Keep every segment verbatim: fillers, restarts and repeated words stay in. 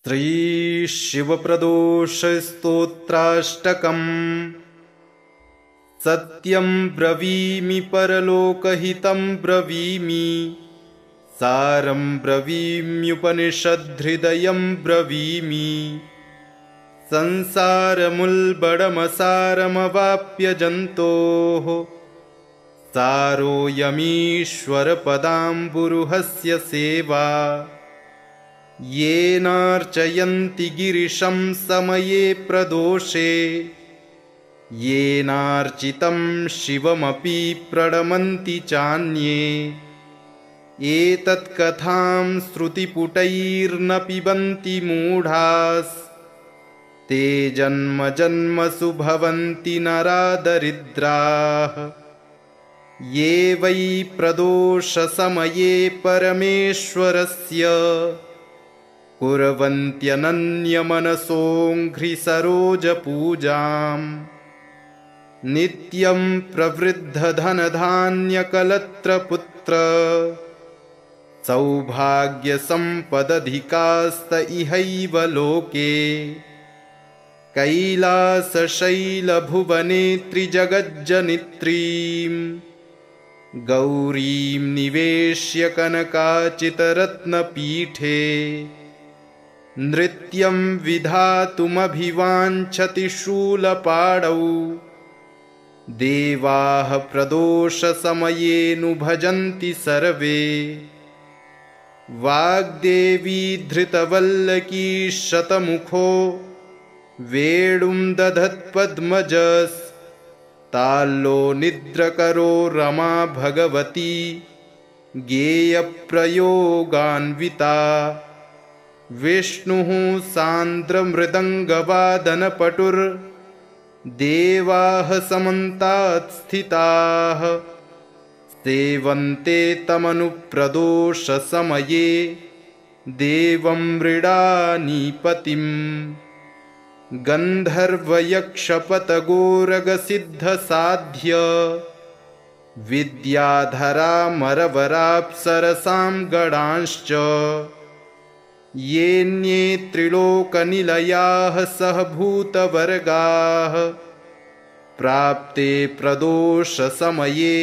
श्री शिवप्रदोषस्तोत्राष्टकम्। सत्यं ब्रवीमि परलोकहितं ब्रवीमि, सारं ब्रवीम्युपनिषद्धृदयं ब्रवीमि। संसारमुल्बणमसारमवाप्य जन्तोः, सारोऽयमीश्वरपदाम्बुरुहस्य सेवा। येनार्चयन्ति गिरिशं समये प्रदोषे, येनार्चितं शिवमपि प्रणमन्ति चान्ये। एतत्कथां श्रुतिपुटैर्न पिबन्ति मूढास्, ते जन्म जन्मसु भवन्ति नरादरिद्राः। ये वै प्रदोषसमये परमेश्वरस्य, कुर्वन्त्यनन्यमनसोऽङ्घ्रिसरोजपूजाम्। नित्यं प्रवृद्धधनधान्यकलत्रपुत्र, सौभाग्यसम्पदधिकास्त इहैव लोके। कैलासशैलभुवने त्रिजगज्जनित्रीं, गौरीं निवेश्य कनकाचितरत्नपीठे। नृत्यं विधातुमभिवाञ्छति शूलपाणौ, देवाः प्रदोषसमयेऽनु भजन्ति सर्वे। वाग्देवी धृतवल्लकी शतमुखो, वेणुं दधत्पद्मजस्। ताल्लो निद्रकरो रमा भगवती, गेयप्रयोगान्विता। विष्णुः सान्द्रमृदङ्गवादनपटुर्, देवाः समन्तात् स्थिताः। सेवन्ते तमनुप्रदोषसमये, देवं मृडानीपतिम्। गन्धर्वयक्षपतगोरगसिद्धसाध्य, विद्याधरामरवराप्सरसां गणांश्च। येऽन्ये त्रिलोकनिलयाः सहभूतवर्गाः, प्राप्ते प्रदोषसमये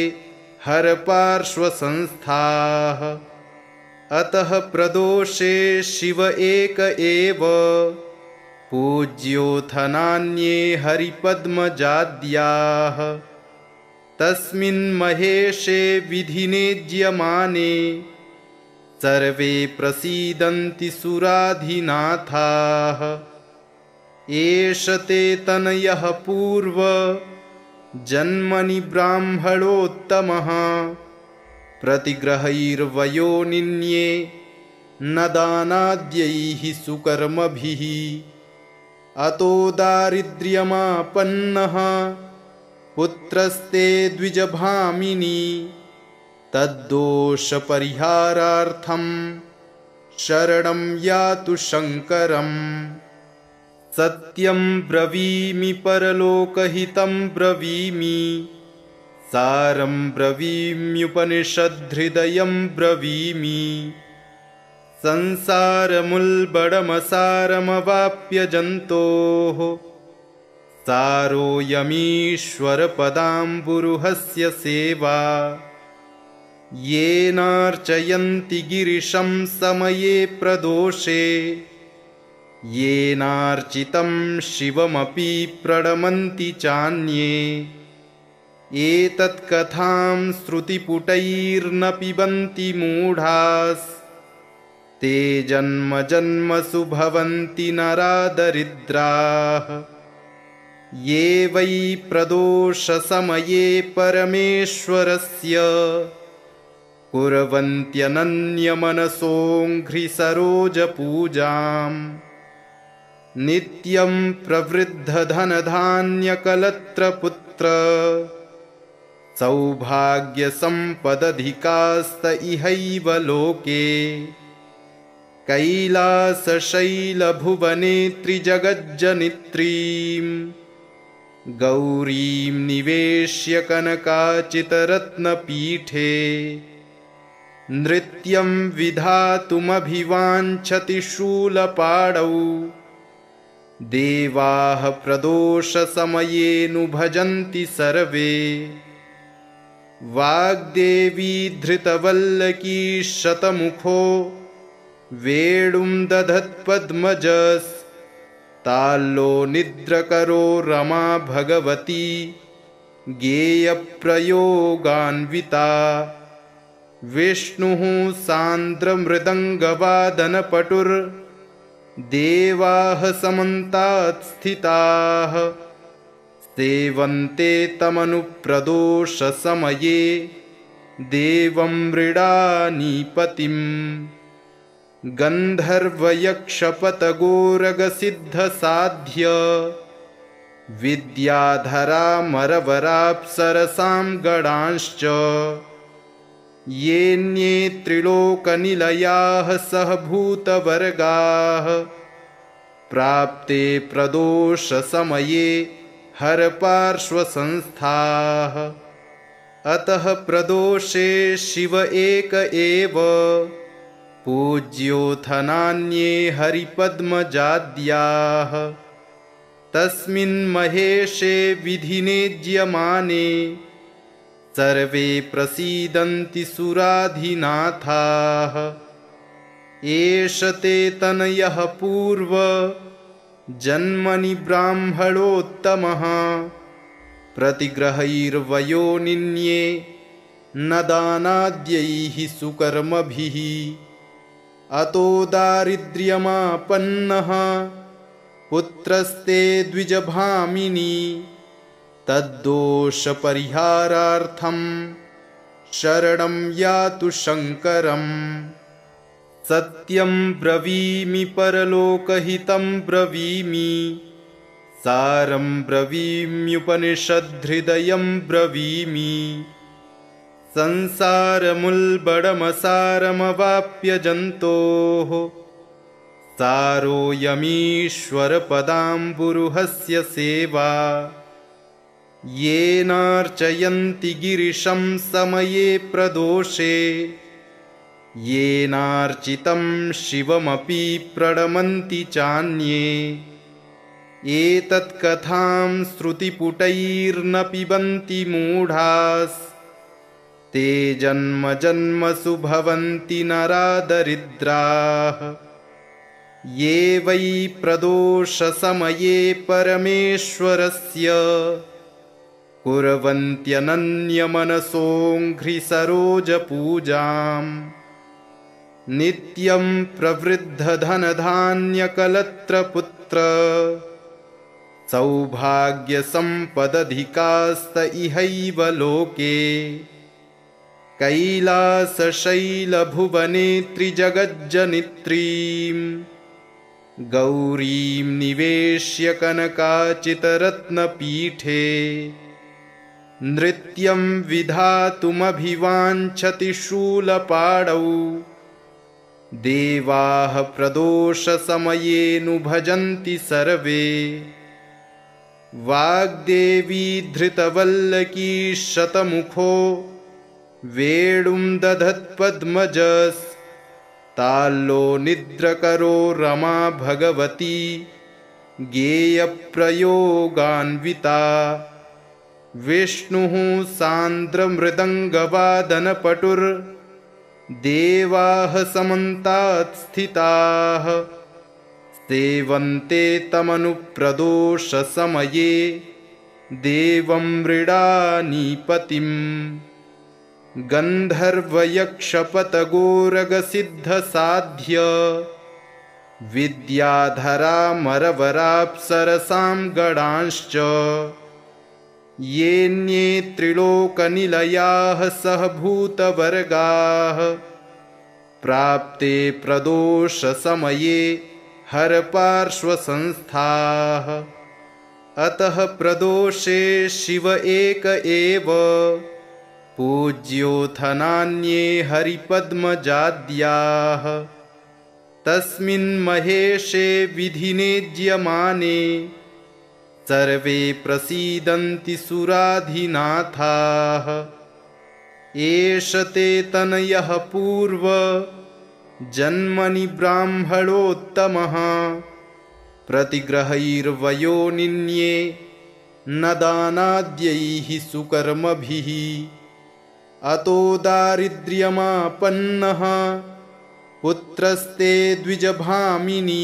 हरपार्श्वसंस्थाः। अतः प्रदोषे शिव एक एव, पूज्योऽथ नान्ये हरिपद्मजाद्याः। तस्मिन् महेशे विधिनेज्यमाने, सर्वे प्रसीदन्ति सुराधिनाथाः। एष ते तनयः पूर्व जन्मनि ब्राह्मणोत्तमः, प्रतिग्रहैर्वयो निन्ये न दानाद्यैः सुकर्मभिः। अतो दारिद्र्यमापन्नः पुत्रस्ते द्विजभामिनी, तद्दोषपरिहारार्थं शरणं यातु शङ्करम्। सत्यं ब्रवीमि परलोकहितं ब्रवीमि, सारं ब्रवीम्युपनिषद्धृदयं ब्रवीमि। संसारमुल्बणमसारमवाप्य जन्तोः, सारोऽयमीश्वरपदाम्बुरुहस्य सेवा। येनार्चयन्ति गिरिशं समये प्रदोषे, येनार्चितं शिवमपि प्रणमन्ति चान्ये। एतत्कथां श्रुतिपुटैर्न पिबन्ति मूढास्, ते जन्म जन्मसु भवन्ति नरादरिद्राः। ये वै प्रदोषसमये परमेश्वरस्य, कुर्वन्त्यनन्यमनसोऽङ्घ्रिसरोजपूजाम्। नित्यं प्रवृद्धधनधान्यकलत्रपुत्र, सौभाग्यसम्पदधिकास्त इहैव लोके। कैलासशैलभुवने त्रिजगज्जनित्रीं, गौरीं निवेश्य कनकाचितरत्नपीठे। नृत्यं विधातुमभिवाञ्छति शूलपाणौ देवाः प्रदोषसमयेऽनुभजन्ति सर्वे वाग्देवी धृतवल्लकी शतमुखो वेणुं दधत्पद्मजस्ताल्लो निद्रकरो रमा भगवती गेयप्रयोगान्विता विष्णुः सान्द्रमृदङ्गवादनपटुर्देवाः समन्तात् स्थिताः सेवन्ते तमनुप्रदोषसमये देवं मृडानीपतिम् गन्धर्वयक्षपतगोरगसिद्धसाध्य विद्याधरामरवराप्सरसां गणांश्च येऽन्ये त्रिलोकनिलयाः सहभूतवर्गाः प्राप्ते प्रदोषसमये हरपार्श्वसंस्थाः अतः प्रदोषे शिव एक एव पूज्योऽथ हरिपद्मजाद्याः तस्मिन् महेशे विधिनेज्यमाने सर्वे प्रसीदन्ति सुराधिनाथाः एष ते तनयः पूर्व जन्मनि ब्राह्मणोत्तमः प्रतिग्रहैर्वयोनिन्ये न दानाद्यैः सुकर्मभिः अतो दारिद्र्यमापन्नः पुत्रस्ते द्विजभामिनी तद्दोषपरिहारार्थं शरणं यातु शङ्करम् सत्यं ब्रवीमि परलोकहितं ब्रवीमि सारं ब्रवीम्युपनिषद्हृदयं ब्रवीमि संसारमुल्बणमसारमवाप्य जन्तोः सारोऽयमीश्वरपदाम्बुरुहस्य सेवा येनार्चयन्ति गिरिशं समये प्रदोषे येनार्चितं शिवमपि प्रणमन्ति चान्ये एतत्कथां श्रुतिपुटैर्न पिबन्ति मूढास्ते जन्म जन्मसु भवन्ति नरा दरिद्राः ये वै प्रदोषसमये परमेश्वरस्य कुर्वन्त्यनन्यमनसोऽङ्घ्रिसरोजपूजाम् नित्यं प्रवृद्धधनधान्यकलत्रपुत्र सौभाग्यसम्पदधिकास्त इहैव लोके कैलासशैलभुवने त्रिजगज्जनित्रीम् गौरीं निवेश्य कनकाचितरत्नपीठे नृत्यं विधातुमभिवाञ्छति शूलपाणौ देवाः प्रदोषसमयेऽनुभजन्ति सर्वे वाग्देवी धृतवल्लकी शतमुखो वेणुं दधत्पद्मजस्ताल्लो निद्रकरो रमा भगवती गेयप्रयोगान्विता विष्णुः सान्द्रमृदङ्गवादनपटुर्देवाः समन्तात् स्थिताः सेवन्ते तमनुप्रदोषसमये देवं मृडानीपतिम् गन्धर्वयक्षपतगोरगसिद्धसाध्य विद्याधरामरवराप्सरसां गणांश्च येऽन्ये त्रिलोकनिलयाः सहभूतवर्गाः प्राप्ते प्रदोषसमये हरपार्श्वसंस्थाः अतः प्रदोषे शिव एक एव पूज्योऽथ हरिपद्मजाद्याः तस्मिन् महेशे विधिनेज्यमाने सर्वे प्रसीदन्ति सुराधिनाथाः एष ते तनयः पूर्व जन्मनि ब्राह्मणोत्तमः प्रतिग्रहैर्वयो निन्ये न दानाद्यैः सुकर्मभिः अतो दारिद्र्यमापन्नः पुत्रस्ते द्विजभामिनी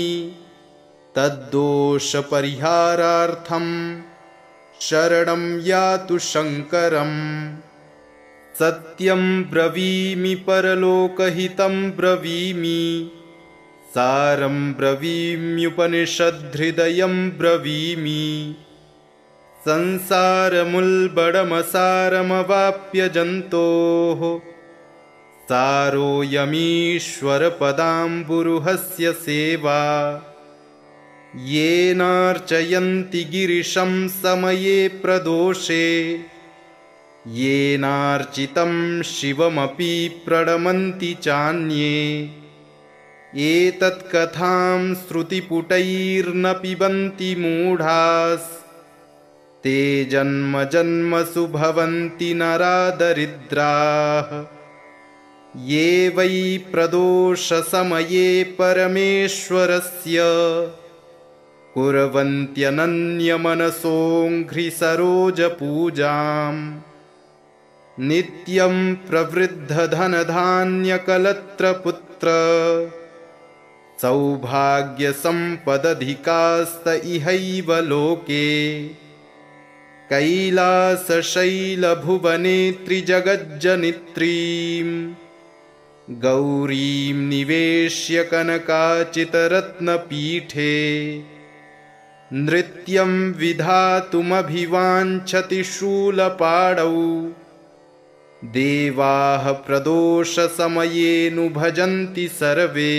तद्दोषपरिहारार्थं शरणं यातु शङ्करम् सत्यं ब्रवीमि परलोकहितं ब्रवीमि सारं ब्रवीम्युपनिषद्धृदयं ब्रवीमि संसारमुल्बणमसारमवाप्य जन्तोः सारोऽयमीश्वरपदाम्बुरुहस्य सेवा येनार्चयन्ति गिरिशं समये प्रदोषे येनार्चितं शिवमपि प्रणमन्ति चान्ये एतत्कथां श्रुतिपुटैर्न पिबन्ति मूढास् ते जन्म जन्मसु भवन्ति नरादरिद्राः ये वै प्रदोषसमये परमेश्वरस्य कुर्वन्त्यनन्यमनसोऽङ्घ्रिसरोजपूजाम् नित्यं प्रवृद्धधनधान्यकलत्रपुत्र सौभाग्यसम्पदधिकास्त इहैव लोके कैलासशैलभुवने त्रिजगज्जनित्रीं गौरीं निवेश्य कनकाचितरत्नपीठे नृत्यं विधातुमभिवाञ्छति शूलपाणौ देवाः प्रदोषसमयेऽनु भजन्ति सर्वे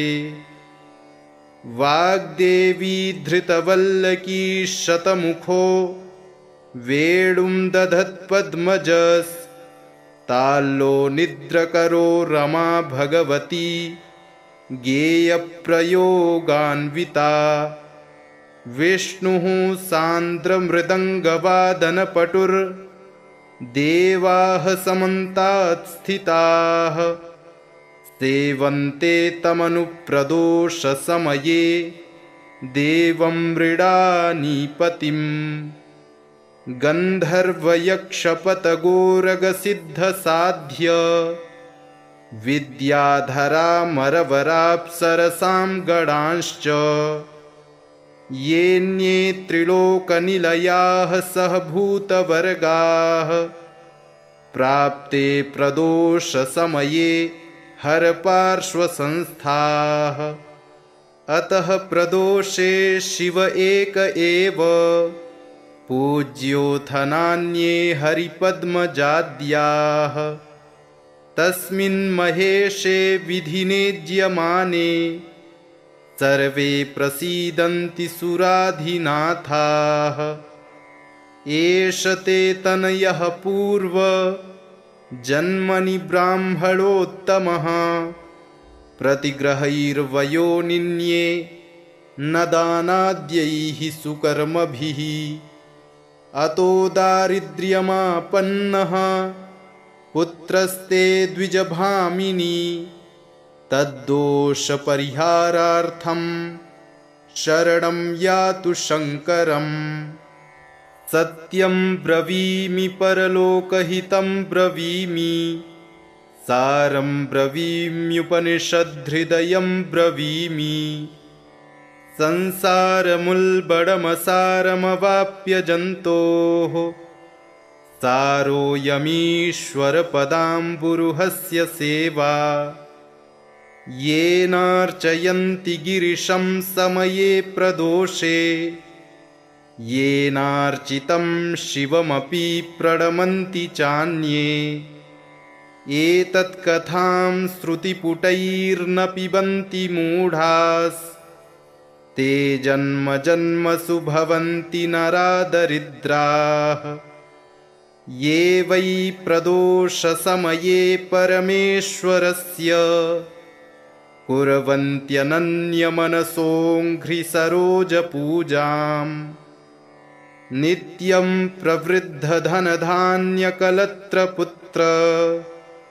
वाग्देवी धृतवल्लकी शतमुखो वेणुं दधत्पद्मजस्ताल्लो निद्रकरो रमा भगवती गेयप्रयोगान्विता विष्णुः सान्द्रमृदङ्गवादनपटुर्देवाः समन्तात् स्थिताः सेवन्ते तमनुप्रदोषसमये देवं मृडानीपतिम् गन्धर्वयक्षपतगोरगसिद्धसाध्य विद्याधरामरवराप्सरसां गणांश्च येऽन्ये त्रिलोकनिलयाः सहभूतवर्गाः प्राप्ते प्रदोषसमये हरपार्श्वसंस्थाः अतः प्रदोषे शिव एक एव पूज्योऽथ नान्ये हरिपद्मजाद्याः तस्मिन् महेशे विधिनेज्यमाने सर्वे प्रसीदन्ति सुराधिनाथाः एष ते तनयः पूर्व जन्मनि ब्राह्मणोत्तमः प्रतिग्रहैर्वयो निन्ये न दानाद्यैः सुकर्मभिः अतो दारिद्र्यमापन्नः पुत्रस्ते द्विजभामिनी तद्दोषपरिहारार्थं शरणं यातु शङ्करम् सत्यं ब्रवीमि परलोकहितं ब्रवीमि सारं ब्रवीम्युपनिषद्धृदयं ब्रवीमि संसारमुल्बणमसारमवाप्य जन्तोः सारोऽयमीश्वरपदाम्बुरुहस्य सेवा येनार्चयन्ति गिरिशं समये प्रदोषे येनार्चितं शिवमपि प्रणमन्ति चान्ये एतत्कथां श्रुतिपुटैर्न पिबन्ति मूढास् ते जन्म जन्मसु भवन्ति नरादरिद्राः ये वै प्रदोषसमये परमेश्वरस्य कुर्वन्त्यनन्यमनसोऽङ्घ्रिसरोजपूजाम् नित्यं प्रवृद्धधनधान्यकलत्रपुत्र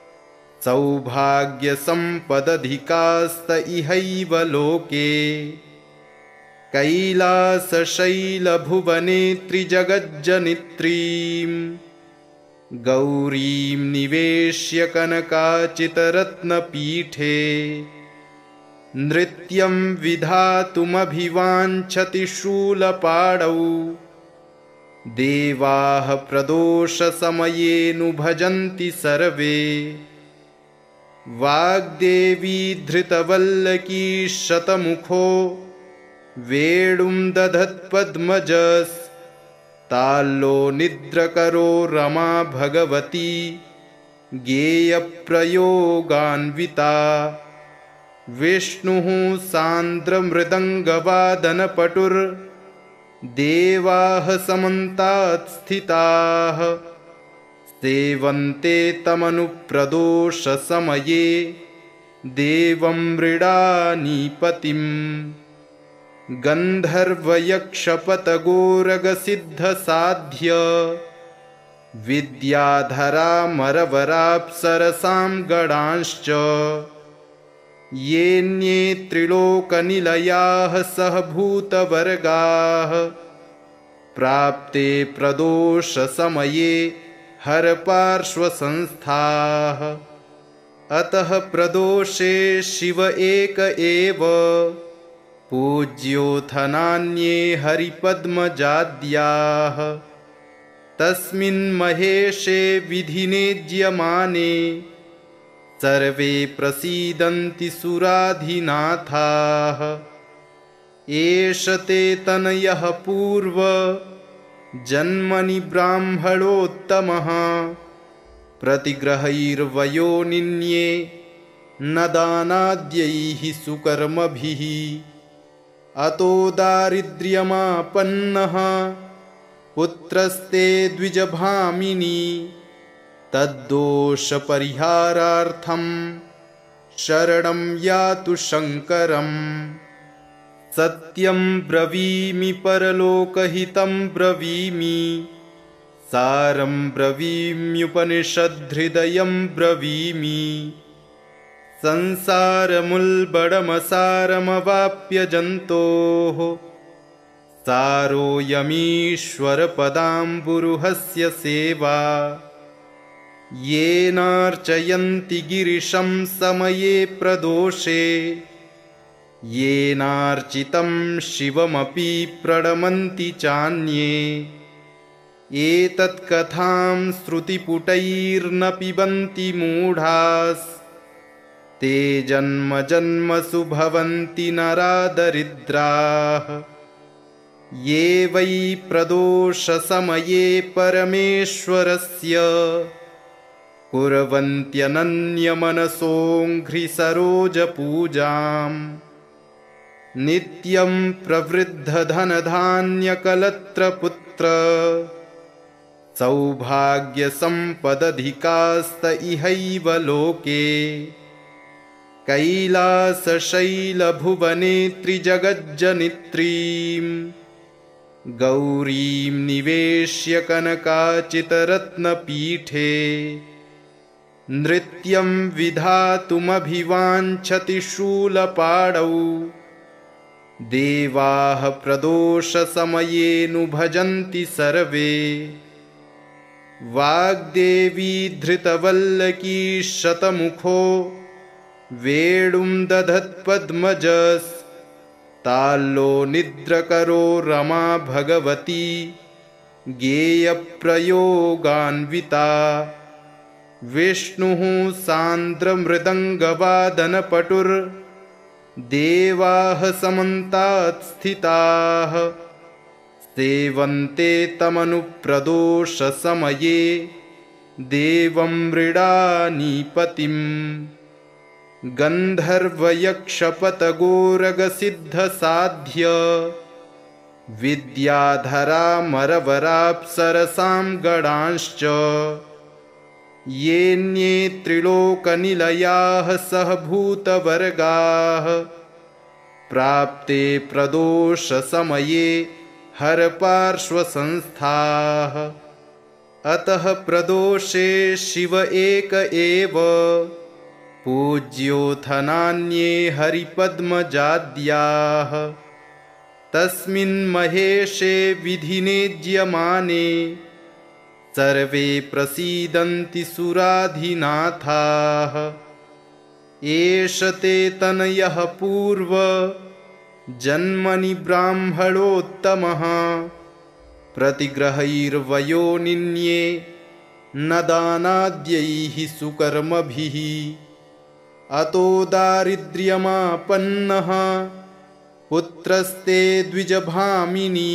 सौभाग्यसम्पदधिकास्त इहैव लोके कैलासशैलभुवने त्रिजगज्जनित्रीं गौरीं निवेश्य कनकाचितरत्नपीठे नृत्यं विधातुमभिवाञ्छति शूलपाणौ देवाः प्रदोषसमयेऽनु भजन्ति सर्वे वाग्देवी धृतवल्लकी शतमुखो वेणुं दधत्पद्मजस्ताल्लो निद्रकरो रमा भगवती गेयप्रयोगान्विता विष्णुः सान्द्रमृदङ्गवादनपटुर्देवाः समन्तात् स्थिताः सेवन्ते तमनुप्रदोषसमये देवं मृडानीपतिम् गन्धर्वयक्षपतगोरगसिद्धसाध्य विद्याधरामरवराप्सरसां गणांश्च येऽन्ये त्रिलोकनिलयाः सहभूतवर्गाः प्राप्ते प्रदोषसमये हरपार्श्वसंस्थाः अतः प्रदोषे शिव एक एव पूज्योऽथ नान्ये हरिपद्मजाद्याः तस्मिन् महेशे विधिनेज्यमाने सर्वे प्रसीदन्ति सुराधिनाथाः एष ते तनयः पूर्व जन्मनि ब्राह्मणोत्तमः प्रतिग्रहैर्वयोनिन्ये न दानाद्यैः सुकर्मभिः अतो दारिद्र्यमापन्नः पुत्रस्ते द्विजभामिनी तद्दोषपरिहारार्थं शरणं यातु शङ्करम् सत्यं ब्रवीमि परलोकहितं ब्रवीमि सारं ब्रवीम्युपनिषद्हृदयं ब्रवीमि संसारमुल्बणमसारमवाप्य जन्तोः सारोऽयमीश्वरपदाम्बुरुहस्य सेवा येनार्चयन्ति गिरिशं समये प्रदोषे येनार्चितं शिवमपि प्रणमन्ति चान्ये एतत्कथां श्रुतिपुटैर्न पिबन्ति मूढास् ते जन्म जन्मसु भवन्ति नरादरिद्राः ये वै प्रदोषसमये परमेश्वरस्य कुर्वन्त्यनन्यमनसोऽङ्घ्रिसरोजपूजाम् नित्यं प्रवृद्धधनधान्यकलत्रपुत्र सौभाग्यसम्पदधिकास्त इहैव लोके कैलासशैलभुवने त्रिजगज्जनित्रीं गौरीं निवेश्य कनकाचितरत्नपीठे नृत्यं विधातुमभिवाञ्छति शूलपाणौ देवाः प्रदोषसमयेऽनु भजन्ति सर्वे वाग्देवी धृतवल्लकी शतमुखो वेणुं दधत्पद्मजस्ताल्लो निद्रकरो रमा भगवती गेयप्रयोगान्विता विष्णुः सान्द्रमृदङ्गवादनपटुर्देवाः समन्तात् स्थिताः सेवन्ते तमनुप्रदोषसमये देवं मृडानीपतिम् गन्धर्वयक्षपतगोरगसिद्धसाध्य विद्याधरामरवराप्सरसां गणांश्च येऽन्ये त्रिलोकनिलयाः सहभूतवर्गाः प्राप्ते प्रदोषसमये हरपार्श्वसंस्थाः अतः प्रदोषे शिव एक एव पूज्योऽथ नान्ये हरिपद्मजाद्याः तस्मिन् महेशे विधिनेज्यमाने सर्वे प्रसीदन्ति सुराधिनाथाः। एष ते तनयः पूर्व जन्मनि ब्राह्मणोत्तमः प्रतिग्रहैर्वयोनिन्ये न दानाद्यैः सुकर्मभिः। अतो दारिद्र्यमापन्नः पुत्रस्ते द्विजभामिनी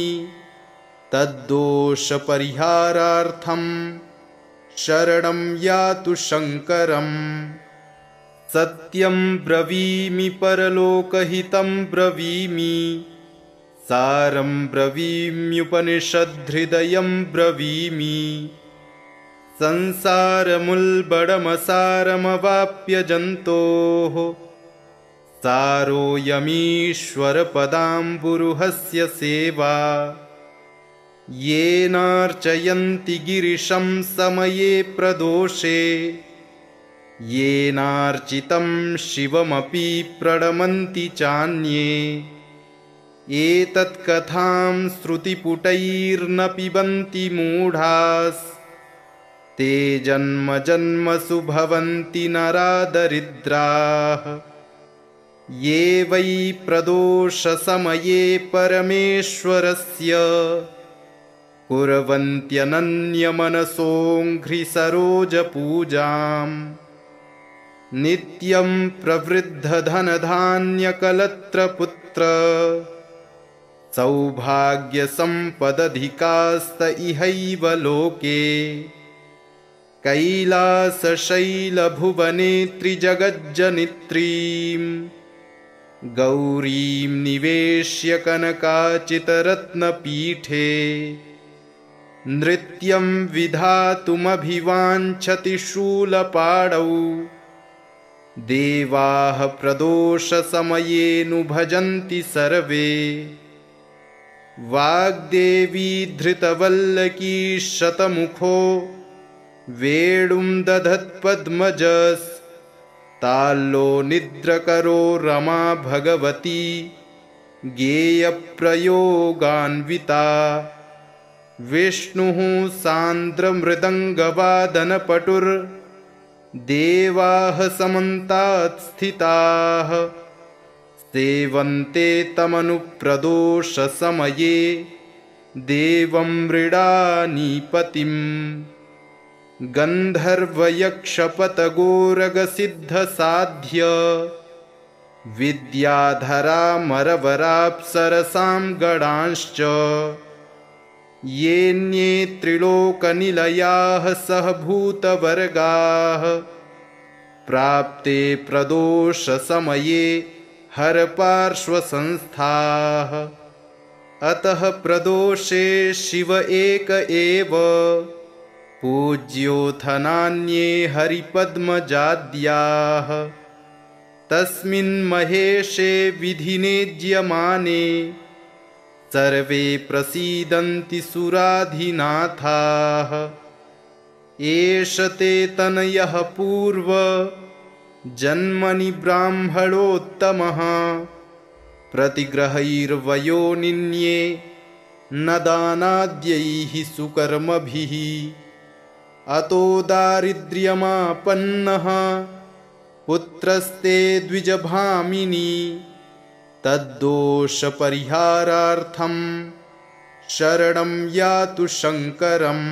तद्दोषपरिहारार्थं शरणं यातु शङ्करम्। सत्यं ब्रवीमि परलोकहितं ब्रवीमि सारं ब्रवीम्युपनिषद्धृदयं ब्रवीमि। संसारमुल्बणमसारमवाप्य सारोऽयमीश्वरपदाम्बुरुहस्य सेवा। येनार्चयन्ति गिरिशं समये प्रदोषे येनार्चितं शिवमपि प्रणमन्ति चान्ये। एतत्कथां श्रुतिपुटैर्न पिबन्ति मूढास् ते जन्म जन्मसु भवन्ति नरादरिद्राः। ये वै प्रदोषसमये परमेश्वरस्य कुर्वन्त्यनन्यमनसोऽङ्घ्रिसरोजपूजाम्। नित्यं प्रवृद्धधनधान्यकलत्रपुत्र सौभाग्यसम्पदधिकास्त इहैव लोके। कैलासशैलभुवने त्रिजगज्जनित्रीं गौरीं निवेश्य कनकाचितरत्नपीठे नृत्यं विधातुमभिवाञ्छति शूलपाणौ। देवाः प्रदोषसमयेऽनु भजन्ति सर्वे। वाग्देवी धृतवल्लकी शतमुखो वेणुं दधत्पद्मजस्ताल्लो निद्रकरो रमा भगवती गेयप्रयोगान्विता। विष्णुः सान्द्रमृदङ्गवादनपटुर्देवाः समन्तात् स्थिताः सेवन्ते तमनुप्रदोषसमये देवं मृडानीपतिम्। गन्धर्वयक्षपतगोरगसिद्धसाध्य विद्याधरामरवराप्सरसां गणांश्च येऽन्ये त्रिलोकनिलयाः सहभूतवर्गाः प्राप्ते प्रदोषसमये हरपार्श्वसंस्थाः। अतः प्रदोषे शिव एक एव पूज्योऽथ नान्ये हरिपद्मजाद्याः तस्मिन् महेशे विधिनेज्यमाने सर्वे प्रसीदन्ति सुराधिनाथाः। एष ते तनयः पूर्व जन्मनि ब्राह्मणोत्तमः प्रतिग्रहैर्वयोनिन्ये न दानाद्यैः सुकर्मभिः। अतो दारिद्र्यमापन्नः पुत्रस्ते द्विजभामिनी तद्दोषपरिहारार्थं शरणं यातु शङ्करम्।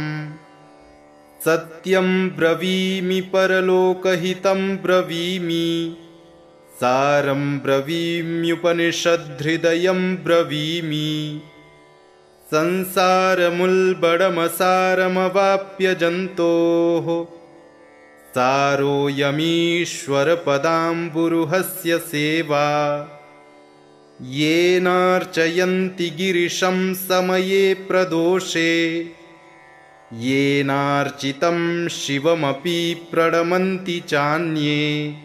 सत्यं ब्रवीमि परलोकहितं ब्रवीमि सारं ब्रवीम्युपनिषद्धृदयं ब्रवीमि। संसारमुल्बणमसारमवाप्य सारोऽयमीश्वरपदाम्बुरुहस्य सेवा। येनार्चयन्ति गिरिशं समये प्रदोषे येनार्चितं शिवमपि प्रणमन्ति चान्ये।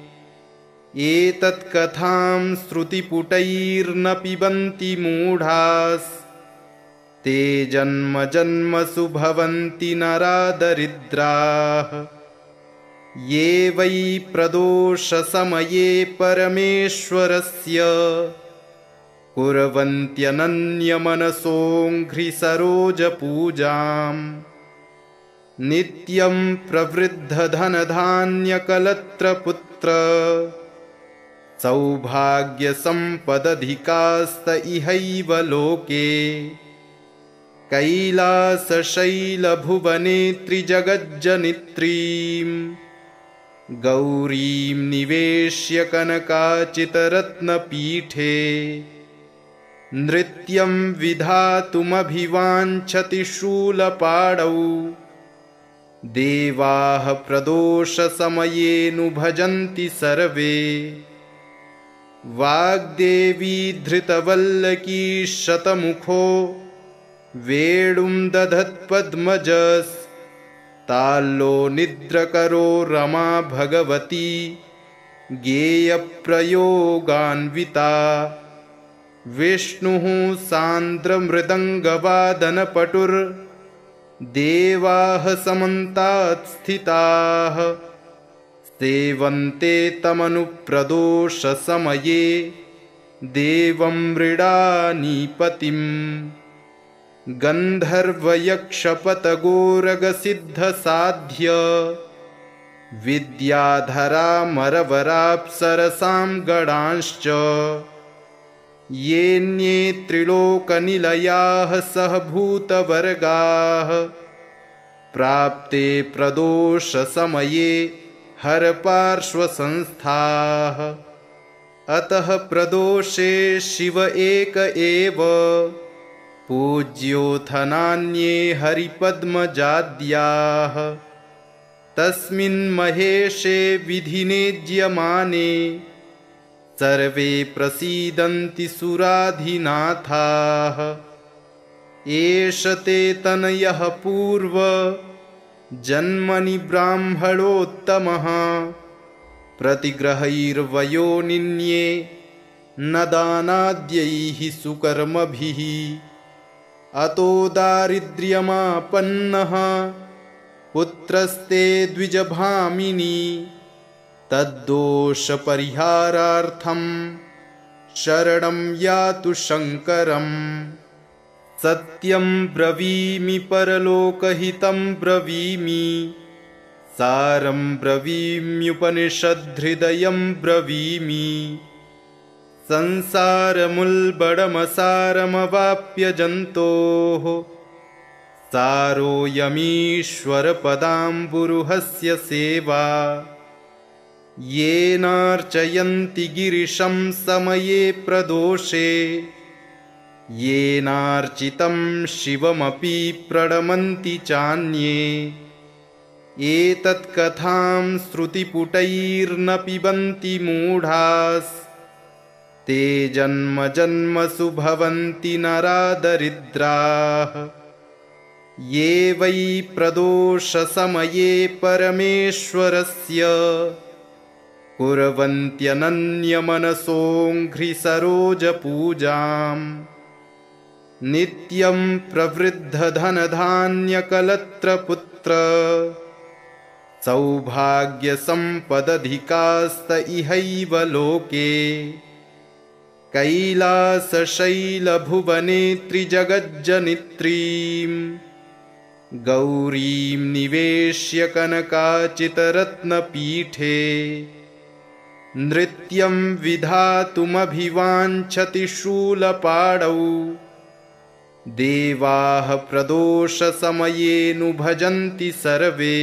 एतत्कथां श्रुतिपुटैर्न पिबन्ति मूढास् ते जन्म जन्मसु भवन्ति नरादरिद्राः। ये वै प्रदोषसमये परमेश्वरस्य कुर्वन्त्यनन्यमनसोऽङ्घ्रिसरोजपूजाम् नित्यं प्रवृद्धधनधान्यकलत्रपुत्र सौभाग्यसम्पदधिकास्त इहैव लोके कैलासशैलभुवने त्रिजगज्जनित्रीं गौरीं निवेश्य कनकाचितरत्नपीठे नृत्यं विधातुमभिवाञ्छति शूलपाणौ देवाः प्रदोषसमयेऽनुभजन्ति सर्वे वाग्देवी धृतवल्लकी शतमुखो वेणुं दधत्पद्मजस्ताल्लो निद्रकरो रमा भगवती गेयप्रयोगान्विता विष्णुः सान्द्रमृदङ्गवादनपटुर्देवाः समन्तात् स्थिताः सेवन्ते तमनुप्रदोषसमये देवं मृडानीपतिम् गन्धर्वयक्षपतगोरगसिद्धसाध्य विद्याधरामरवराप्सरसां गणांश्च येऽन्ये त्रिलोकनिलयाः सहभूतवर्गाः प्राप्ते प्रदोषसमये हरपार्श्वसंस्थाः अतः प्रदोषे शिव एक एव पूज्योऽथ नान्ये हरिपद्मजाद्याः तस्मिन् महेशे विधिनेज्यमाने सर्वे प्रसीदन्ति सुराधिनाथाः एष ते तनयः पूर्व जन्मनि ब्राह्मणोत्तमः प्रतिग्रहैर्वयो निन्ये न दानाद्यैः सुकर्मभिः अतो दारिद्र्यमापन्नः पुत्रस्ते द्विजभामिनी तद्दोषपरिहारार्थं शरणं यातु शङ्करम् सत्यं ब्रवीमि परलोकहितं ब्रवीमि सारं ब्रवीम्युपनिषद्हृदयं ब्रवीमि संसारमुल्बणमसारमवाप्य जन्तोः सारोऽयमीश्वरपदाम्बुरुहस्य सेवा येनार्चयन्ति गिरिशं समये प्रदोषे येनार्चितं शिवमपि प्रणमन्ति चान्ये एतत्कथां श्रुतिपुटैर्न पिबन्ति मूढास् ते जन्म जन्मसु भवन्ति नरादरिद्राः ये वै प्रदोषसमये परमेश्वरस्य कुर्वन्त्यनन्यमनसोऽङ्घ्रिसरोजपूजाम् नित्यं प्रवृद्धधनधान्यकलत्रपुत्र सौभाग्यसम्पदधिकास्त इहैव लोके कैलासशैलभुवने त्रिजगज्जनित्रीं गौरीं निवेश्य कनकाचितरत्नपीठे नृत्यं विधातुमभिवाञ्छति शूलपाणौ देवाः प्रदोषसमयेऽनुभजन्ति सर्वे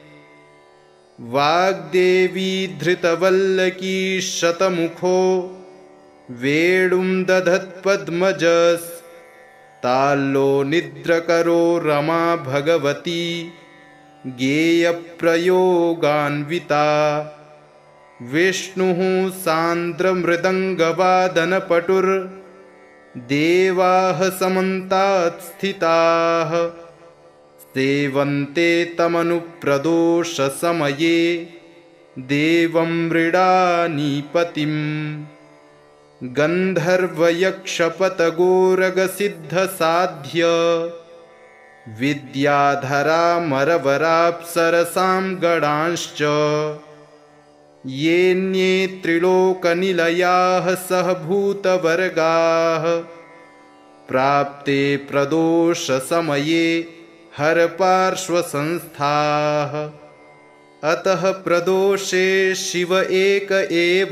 वाग्देवी धृतवल्लकी शतमुखो वेणुं दधत्पद्मजस्ताल्लो निद्रकरो रमा भगवती गेयप्रयोगान्विता विष्णुः सान्द्रमृदङ्गवादनपटुर्देवाः समन्तात् स्थिताः सेवन्ते तमनुप्रदोषसमये देवं मृडानीपतिम् गन्धर्वयक्षपतगोरगसिद्धसाध्य विद्याधरामरवराप्सरसां गणांश्च येऽन्ये त्रिलोकनिलयाः सहभूतवर्गाः प्राप्ते प्रदोषसमये हरपार्श्वसंस्थाः। अतः प्रदोषे शिव एक एव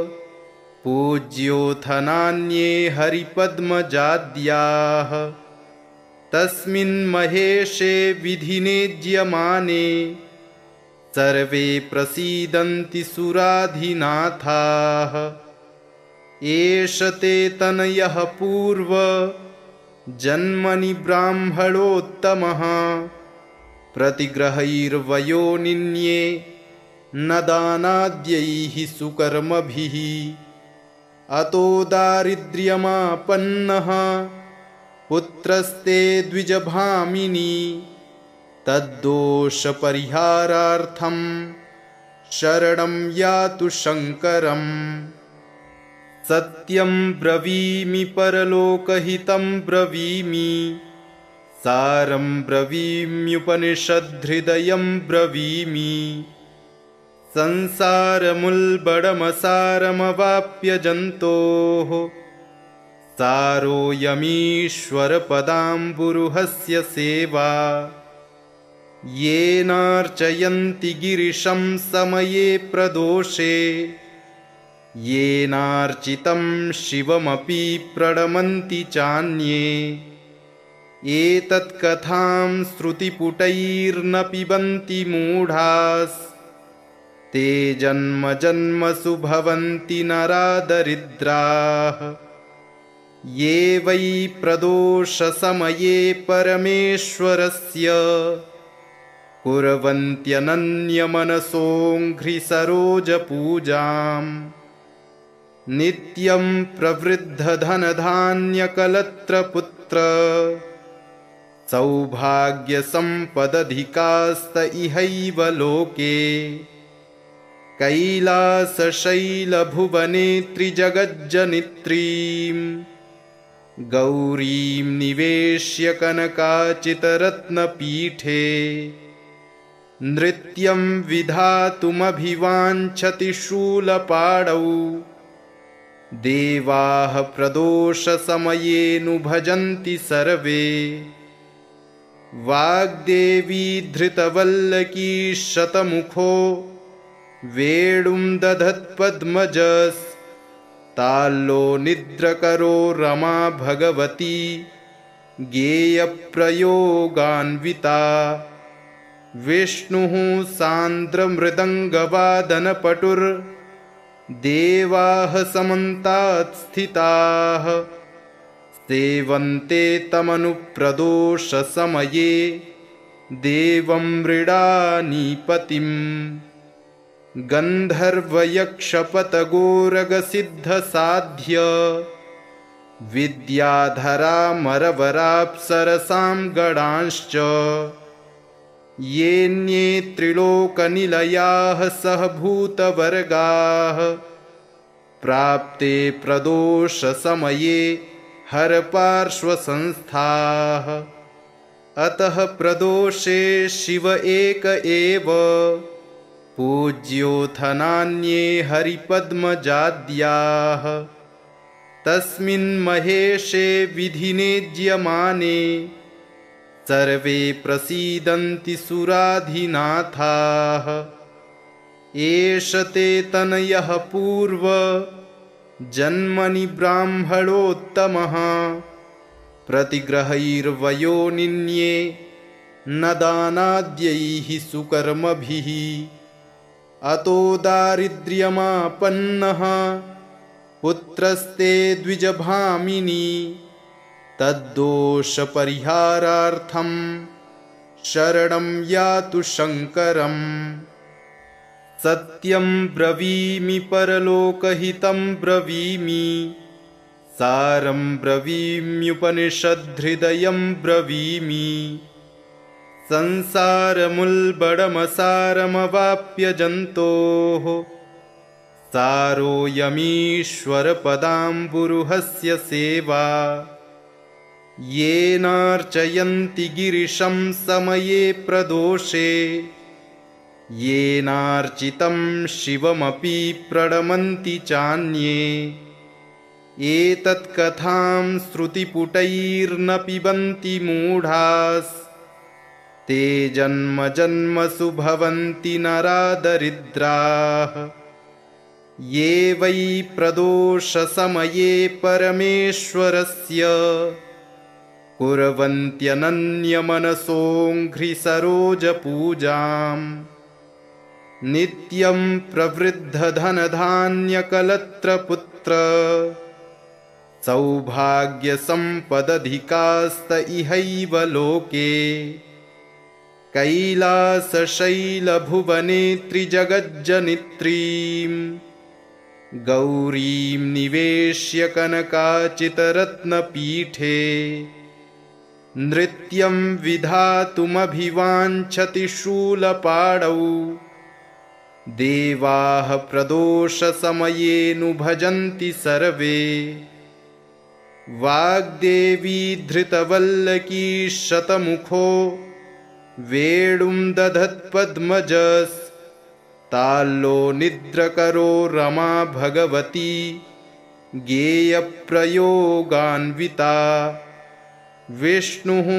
पूज्योऽथनान्ये हरिपद्मजाद्याः। तस्मिन् महेशे विधिनेज्यमाने सर्वे प्रसीदन्ति सुराधिनाथाः। एष ते तनयः पूर्व जन्मनि ब्राह्मणोत्तमः प्रतिग्रहैर्वयोनिन्ये न दानाद्यैः सुकर्मभिः। अतो दारिद्र्यमापन्नः पुत्रस्ते द्विजभामिनी तद्दोषपरिहारार्थं शरणं यातु शङ्करम्। सत्यं ब्रवीमि परलोकहितं ब्रवीमि सारं ब्रवीम्युपनिषद्हृदयं ब्रवीमि। संसारमुल्बणमसारमवाप्य जन्तोः सारोऽयमीश्वरपदाम्बुरुहस्य सेवा। येनार्चयन्ति गिरिशं समये प्रदोषे येनार्चितं शिवमपि प्रणमन्ति चान्ये। एतत्कथां श्रुतिपुटैर्न पिबन्ति मूढास् ते जन्म जन्मसु भवन्ति नरादरिद्राः। ये वै प्रदोषसमये परमेश्वरस्य कुर्वन्त्यनन्यमनसोऽङ्घ्रिसरोजपूजाम्। नित्यं प्रवृद्धधनधान्यकलत्रपुत्र सौभाग्यसम्पदधिकास्त इहैव लोके। कैलासशैलभुवने त्रिजगज्जनित्रीम् गौरीं निवेश्य कनकाचितरत्नपीठे। नृत्यं विधातुमभिवाञ्छति शूलपाणौ देवाः प्रदोषसमयेऽनु भजन्ति सर्वे। वाग्देवी धृतवल्लकी शतमुखो वेणुं दधत्पद्मजस् ताल्लो निद्रकरो रमा भगवती गेयप्रयोगान्विता। विष्णुः सान्द्रमृदङ्गवादनपटुर्देवाः समन्तात् स्थिताः सेवन्ते तमनुप्रदोषसमये देवं मृडानीपतिम्। गन्धर्वयक्षपतगोरगसिद्धसाध्य विद्याधरामरवराप्सरसां गणांश्च येऽन्ये त्रिलोकनिलयाः सहभूतवर्गाः प्राप्ते प्रदोषसमये हरपार्श्वसंस्थाः। अतः प्रदोषे शिव एक एव पूज्योऽथनान्ये हरिपद्मजाद्याः। तस्मिन् महेशे विधिनेज्यमाने सर्वे प्रसीदन्ति सुराधिनाथाः। एष ते तनयः पूर्व जन्मनि ब्राह्मणोत्तमः प्रतिग्रहैर्वयोनिन्ये न दानाद्यैः सुकर्मभिः। अतो दारिद्र्यमापन्नः पुत्रस्ते द्विजभामिनी तद्दोषपरिहारार्थं शरणं यातु शङ्करम्। सत्यं ब्रवीमि परलोकहितं ब्रवीमि सारं ब्रवीम्युपनिषद्हृदयं ब्रवीमि। संसारमुल्बणमसारमवाप्य जन्तोः सारोऽयमीश्वरपदाम्बुरुहस्य सेवा। येनार्चयन्ति गिरिशं समये प्रदोषे येनार्चितं शिवमपि प्रणमन्ति चान्ये एतत्कथां श्रुतिपुटैर्न पिबन्ति मूढास् ते जन्म जन्मसु भवन्ति नरा दरिद्राः ये वै प्रदोषसमये परमेश्वरस्य कुर्वन्त्यनन्यमनसोऽङ्घ्रिसरोजपूजाम् नित्यं प्रवृद्धधनधान्यकलत्रपुत्र सौभाग्यसम्पदधिकास्त इहैव लोके कैलासशैलभुवने त्रिजगज्जनित्रीं गौरीं निवेश्य कनकाचितरत्नपीठे नृत्यं विधातुमभिवाञ्छति शूलपाणौ देवाः प्रदोषसमयेऽनु भजन्ति सर्वे वाग्देवी धृतवल्लकी शतमुखो वेणुं दधत्पद्मजस्ताल्लो निद्रकरो रमा भगवती गेयप्रयोगान्विता विष्णुः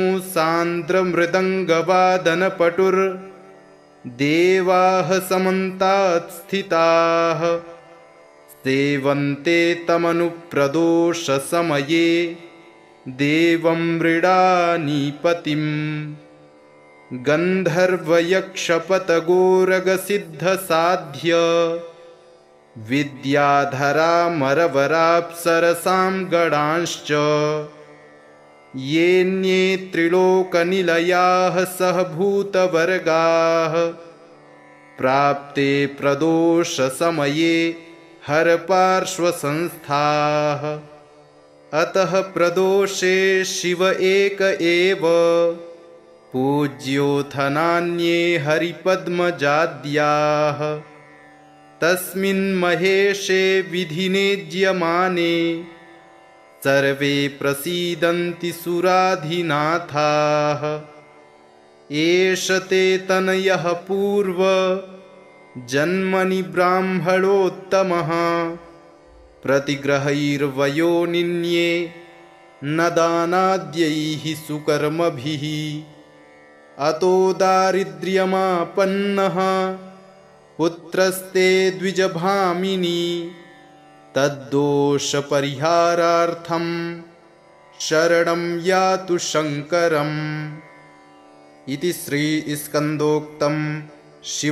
सान्द्रमृदङ्गवादनपटुर्देवाः समन्तात् स्थिताः सेवन्ते तमनुप्रदोषसमये देवं मृडानीपतिम् गन्धर्वयक्षपतगोरगसिद्धसाध्य विद्याधरामरवराप्सरसां गणांश्च येऽन्ये त्रिलोकनिलयाः सहभूतवर्गाः प्राप्ते प्रदोषसमये हरपार्श्वसंस्थाः अतः प्रदोषे शिव एक एव पूज्योऽथ नान्ये हरिपद्मजाद्याः तस्मिन् महेशे विधिनेज्यमाने सर्वे प्रसीदन्ति सुराधिनाथाः एष ते तनयः पूर्व जन्मनि ब्राह्मणोत्तमः प्रतिग्रहैर्वयोनिन्ये न दानाद्यैः सुकर्मभिः अतो दारिद्र्यमापन्नः पुत्रस्ते द्विजभामिनी तद्दोषपरिहारार्थं शरणं यातु शङ्करम् इति श्री स्कन्दोक्तं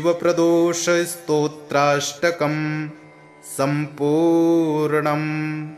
शिवप्रदोषस्तोत्राष्टकं सम्पूर्णम्।